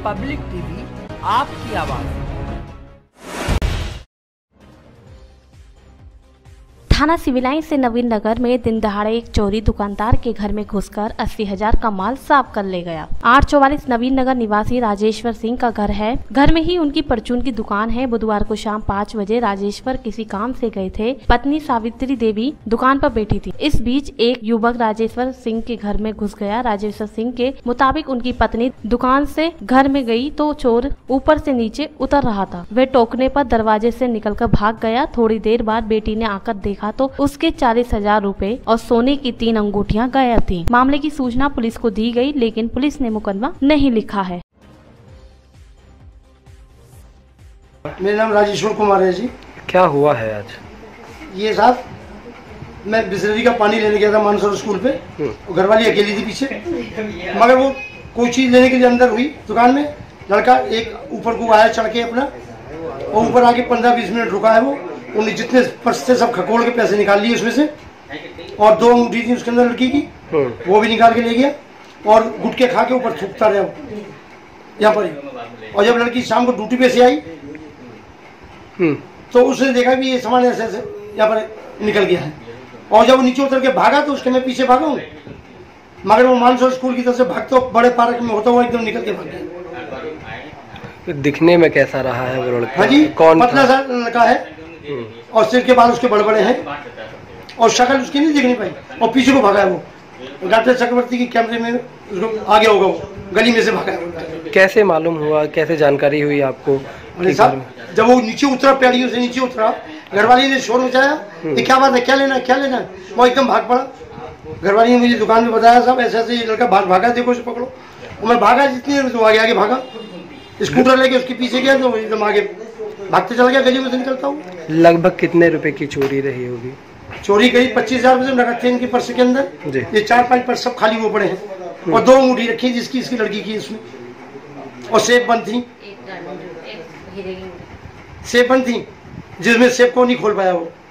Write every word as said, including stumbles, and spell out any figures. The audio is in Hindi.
पब्लिक टीवी, आपकी आवाज़। थाना सिविल लाइन से नवीन नगर में दिन दहाड़े एक चोरी दुकानदार के घर में घुसकर अस्सी हजार का माल साफ कर ले गया। आठ चौवालीस नवीन नगर निवासी राजेश्वर सिंह का घर है। घर में ही उनकी परचून की दुकान है। बुधवार को शाम पाँच बजे राजेश्वर किसी काम से गए थे। पत्नी सावित्री देवी दुकान पर बैठी थी। इस बीच एक युवक राजेश्वर सिंह के घर में घुस गया। राजेश्वर सिंह के मुताबिक उनकी पत्नी दुकान से घर में गई तो चोर ऊपर से नीचे उतर रहा था। वह टोकने पर दरवाजे से निकलकर भाग गया। थोड़ी देर बाद बेटी ने आकर देखा तो उसके चालीस हजार रूपए और सोने की तीन अंगूठियां गायब थी। मामले की सूचना पुलिस को दी गई, लेकिन पुलिस ने मुकदमा नहीं लिखा है। मेरा नाम राजेश्वर कुमार है जी। क्या हुआ है आज? ये साहब, मैं बिस्लरी का पानी लेने गया था मानसरोवर स्कूल पे। घरवाली अकेली थी पीछे, मगर वो कोई चीज लेने के लिए अंदर हुई दुकान में। लड़का एक ऊपर को आया चढ़ के अपना, और ऊपर आके पंद्रह बीस मिनट रुका है। वो उन्होंने जितने पर्स थे सब खकोल के पैसे निकाल लिए उसमें से, और दो अंगूठी थी उसके अंदर लड़की की, वो भी निकाल के ले गया। और गुटके खा के ऊपर थूकता रहा यहाँ पर ही। और जब लड़की शाम को ड्यूटी पे से आई तो उसने देखा भी ये सामान ऐसे ऐसे यहाँ पर निकल गया है। और जब वो नीचे उतर के भागा तो उसके मैं पीछे भागा हूँ, मगर वो मानसरोवर स्कूल की तरफ से भागते बड़े पार्क में होता हुआ एकदम निकल के भाग गया। दिखने में कैसा रहा है वो लड़का? हाँ जी, कौन पतला सा लड़का है और सिर के बाल उसके बड़े बड़े हैं और शक्ल उसकी नहीं दिखनी पाई। और पीछे को भागा है वो। डॉक्टर चक्रवर्ती की कैमरे में उसको आगे होगा, वो गली में से भागा है। कैसे मालूम हुआ, कैसे जानकारी हुई आपको? साहब, जब वो नीचे उतरा, पैड़ियों से नीचे उतरा, घरवाली ने शोर मचाया, ये क्या बात है, क्या लेना क्या लेना। वो एकदम भाग पड़ा। घरवाली ने मुझे दुकान में बताया साहब ऐसे ऐसे ये लड़का भाग भागा, देखो उसे पकड़ो। और मैं भागा जितनी देर तो आगे आगे भागा, स्कूटर लेके उसके पीछे गया तो एकदम आगे भागते चला गया, गली में से निकलता हूँ। लगभग कितने रुपए की चोरी रही होगी? चोरी करीब पच्चीस हजार रुपये नगद थे इनकी पर्स के अंदर। ये चार पांच पर्स सब खाली हुए पड़े हैं, और दो अंगूठी रखी जिसकी इसकी लड़की की इसमें, और सेब बंद थी, सेब बंद थी जिसमें सेब को नहीं खोल पाया वो।